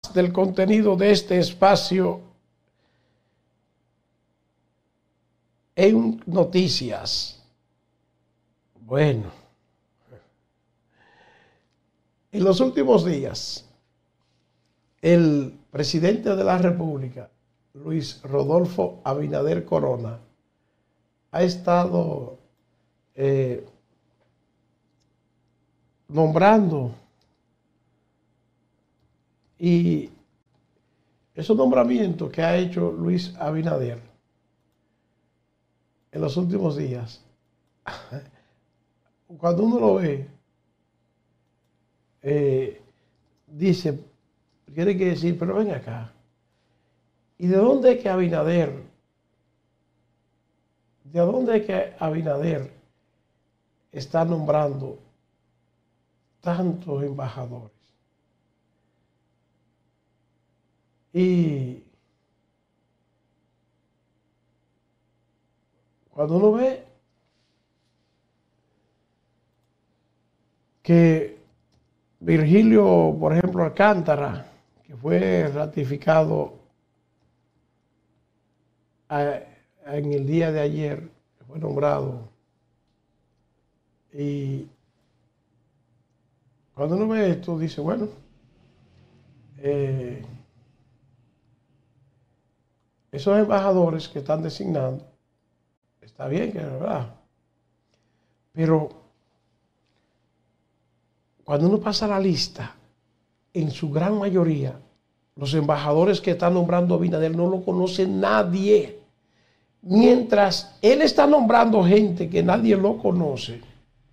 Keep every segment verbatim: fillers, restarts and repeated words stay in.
del contenido de este espacio en noticias. Bueno, en los últimos días, el presidente de la República, Luis Rodolfo Abinader Corona, ha estado eh, nombrando, y esos nombramientos que ha hecho Luis Abinader en los últimos días, cuando uno lo ve, eh, dice, tiene que decir, pero ven acá, ¿y de dónde es que Abinader, de dónde es que Abinader está nombrando tantos embajadores? Y cuando uno ve que Virgilio, por ejemplo, Alcántara, que fue ratificado a, en el día de ayer, fue nombrado, y cuando uno ve esto, dice, bueno, eh, esos embajadores que están designando, está bien que es verdad, pero cuando uno pasa la lista, en su gran mayoría, los embajadores que están nombrando Abinader no lo conoce nadie. Mientras él está nombrando gente que nadie lo conoce,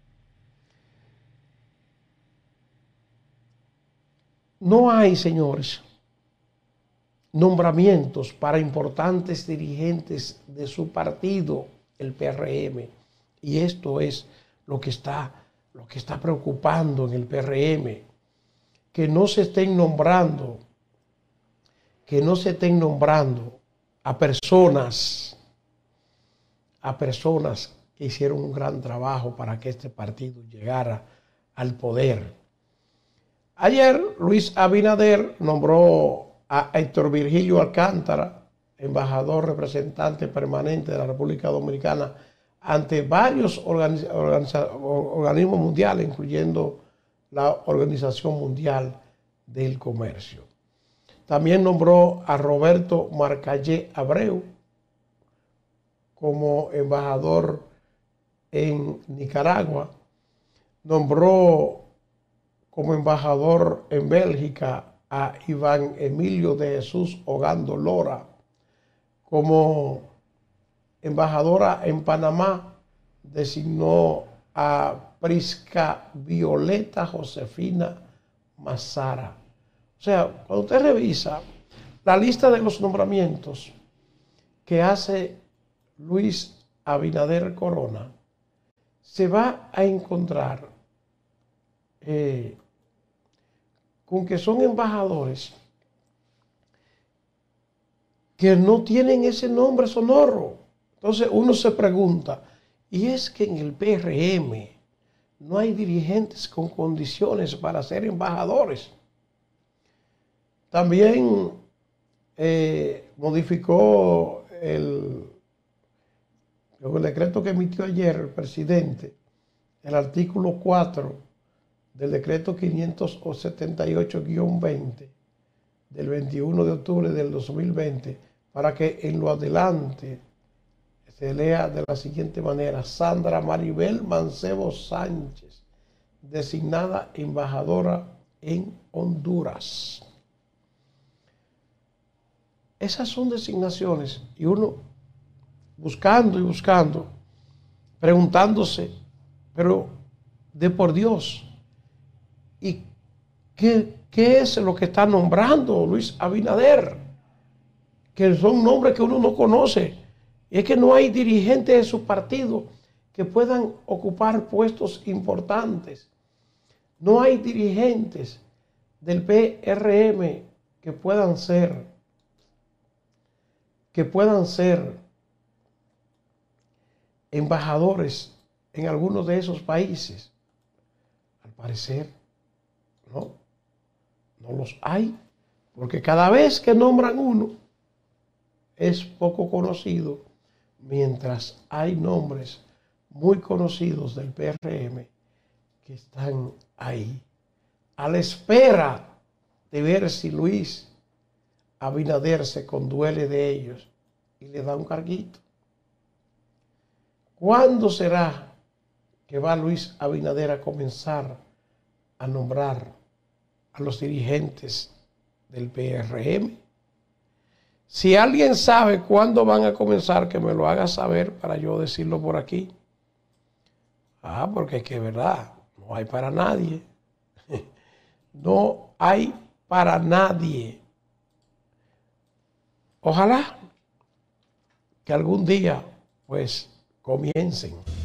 no hay, señores, nombramientos para importantes dirigentes de su partido, el P R M. Y esto es lo que está, lo que está preocupando en el P R M, que no se estén nombrando, que no se estén nombrando a personas, a personas que hicieron un gran trabajo para que este partido llegara al poder. Ayer Luis Abinader nombró a Héctor Virgilio Alcántara, embajador representante permanente de la República Dominicana ante varios organiz organismos mundiales, incluyendo la Organización Mundial del Comercio. También nombró a Roberto Marcallé Abreu como embajador en Nicaragua. Nombró como embajador en Bélgica a Iván Emilio de Jesús Ogando Lora. Como embajadora en Panamá designó a Prisca Violeta Josefina Mazara. O sea, cuando usted revisa la lista de los nombramientos que hace Luis Abinader Corona, se va a encontrar eh, con que son embajadores que no tienen ese nombre sonoro. Entonces uno se pregunta, ¿y es que en el P R M no hay dirigentes con condiciones para ser embajadores? También eh, modificó el, el decreto que emitió ayer el presidente, el artículo cuatro del decreto quinientos setenta y ocho guión veinte del veintiuno de octubre del dos mil veinte, para que en lo adelante se lea de la siguiente manera: Sandra Maribel Mancebo Sánchez, designada embajadora en Honduras. Esas son designaciones, y uno buscando y buscando, preguntándose, pero de por Dios, ¿y qué, qué es lo que está nombrando Luis Abinader? Que son nombres que uno no conoce. Y es que no hay dirigentes de su partido que puedan ocupar puestos importantes. No hay dirigentes del P R M que puedan ser que puedan ser embajadores en algunos de esos países. Al parecer, no, no los hay, Porque cada vez que nombran uno, es poco conocido, mientras hay nombres muy conocidos del P R M que están ahí, a la espera de ver si Luis Abinader se conduele de ellos y le da un carguito. ¿Cuándo será que va Luis Abinader a comenzar a nombrar a los dirigentes del P R M? Si alguien sabe cuándo van a comenzar, que me lo haga saber para yo decirlo por aquí. Ah, porque es que es verdad, no hay para nadie. No hay para nadie. Ojalá que algún día, pues, comiencen.